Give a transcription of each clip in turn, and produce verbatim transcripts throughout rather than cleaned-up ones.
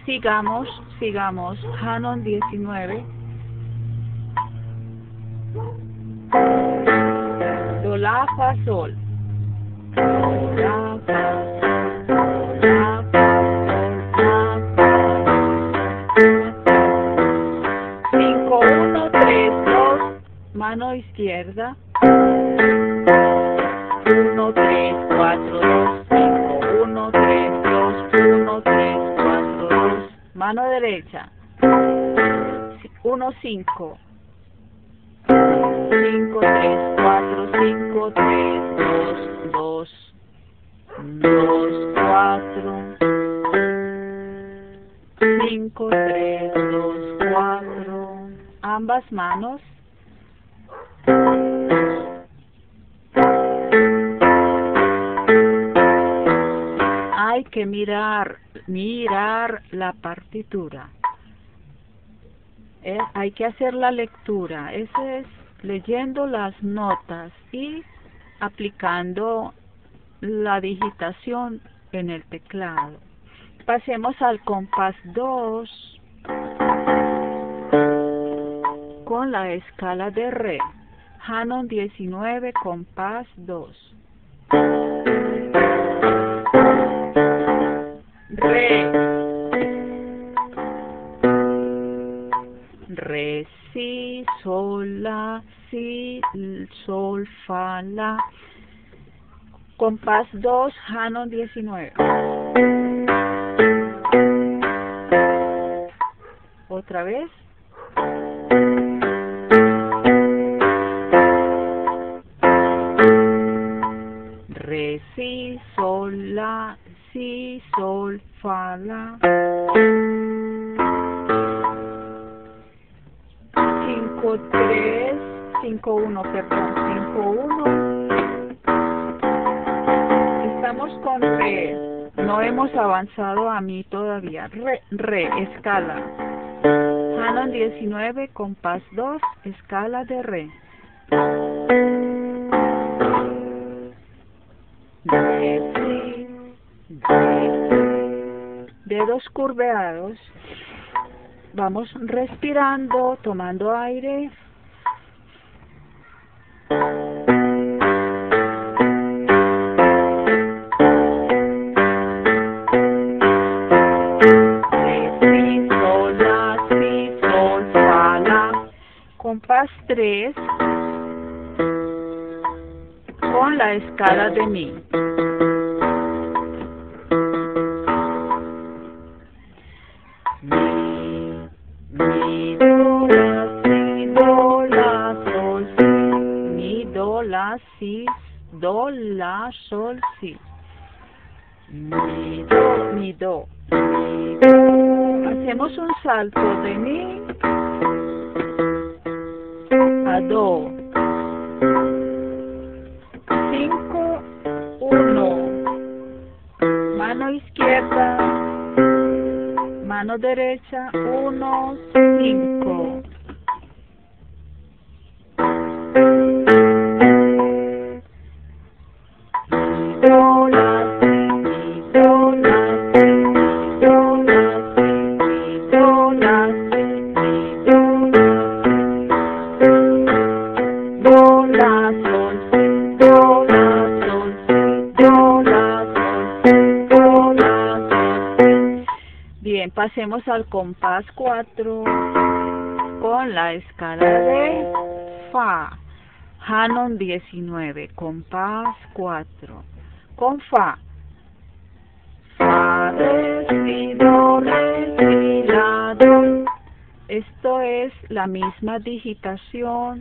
Sigamos, sigamos. Hanon diecinueve. Do, la, fa, sol. Do, la, fa, sol, la, fa, sol, la, fa. cinco, uno, tres, dos. Mano izquierda. uno, tres, cuatro, dos, cinco. uno, tres, dos, uno, tres, cuatro, dos. Mano derecha. uno, cinco. cinco, tres, cuatro, cinco, tres, dos, dos, dos, cuatro, cinco, tres, dos, cuatro. Ambas manos. Hay que mirar, mirar la partitura. Eh, hay que hacer la lectura. Ese es leyendo las notas y aplicando la digitación en el teclado. Pasemos al compás dos con la escala de re. Hanon diecinueve, compás dos. Re, re, si, sol, la, si, sol, fa, la. Compás dos, Hanon diecinueve. Otra vez. Re, si, sol, la, si, sol, fa, la. cinco, tres, cinco, uno, perdón, cinco, uno. Estamos con re. No hemos avanzado a mi todavía. Re, re, escala. Hanon diecinueve, compás dos, escala de re. Re, si, re, si. Dedos curveados. Vamos respirando, tomando aire. Re, si, sol, la, si, sol, fa, la. Compás tres con la escala de mi. Mi, do, la, si, do, la, sol, si. Mi, do, la, si, do, la, sol, si. Mi, do, mi, do, mi, do. Hacemos un salto de mi a do. cinco, uno. Mano izquierda. Mano derecha, uno, cinco. Do, la, si, do, la, si, do, la, si, do, la, si, do, do, la, sol, si, do, la, sol, si, do, la, sol, si, do, la, sol. Bien, pasemos al compás cuatro con la escala de fa. Hanon diecinueve, compás cuatro. Con fa. Fa, re, si, do, re, si, la, do. Esto es la misma digitación.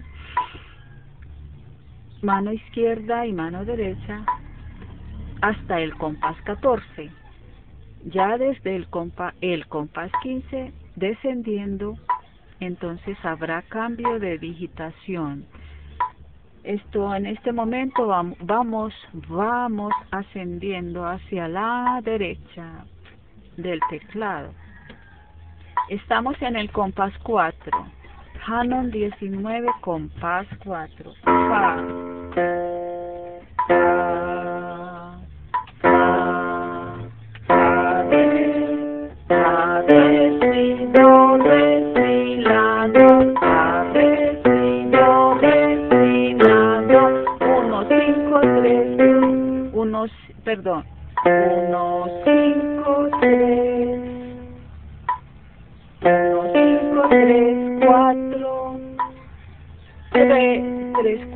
Mano izquierda y mano derecha hasta el compás catorce. Ya desde el compás, el compás quince descendiendo, entonces habrá cambio de digitación. Esto en este momento vamos, vamos, vamos ascendiendo hacia la derecha del teclado. Estamos en el compás cuatro. Hanon diecinueve, compás cuatro. Fa. Fa. Fa. Fa. Fa.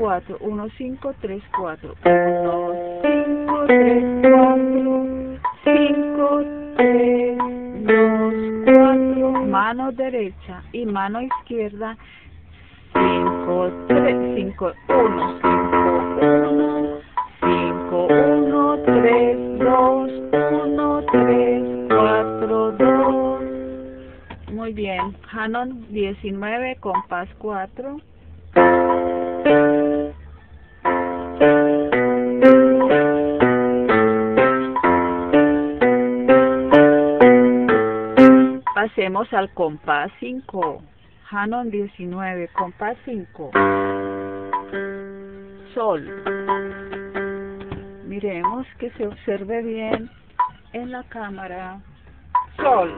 cuatro, uno, cinco, tres, cuatro, uno, cinco, tres, cuatro, cinco, tres, dos, cuatro, mano derecha y mano izquierda, cinco, tres, cinco, uno, cinco, uno, tres, dos, uno, tres, cuatro, dos. Muy bien. Hanon diecinueve, compás cuatro. Pasemos al compás cinco. Hanon diecinueve, compás cinco. Sol. Miremos que se observe bien en la cámara. Sol.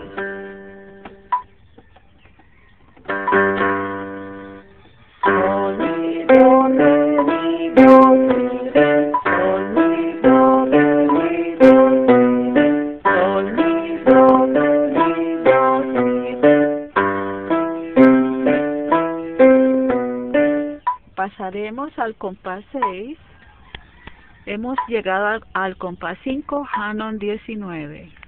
Sol, mi, do, re, mi, do, mi, re. Sol, mi, do, re, mi, do, mi, re. Sol, mi, do, re, mi, do, mi, re. Pasaremos al compás seis. Hemos llegado al, al compás cinco, Hanon diecinueve.